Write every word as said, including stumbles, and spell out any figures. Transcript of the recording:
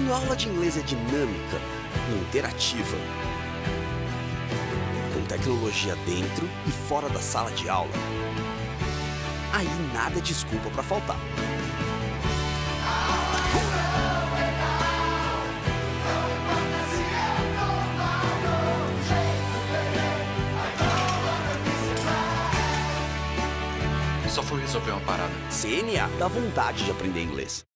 Quando a aula de inglês é dinâmica e interativa, com tecnologia dentro e fora da sala de aula, aí nada é desculpa para faltar. Só fui resolver uma parada. C N A dá vontade de aprender inglês.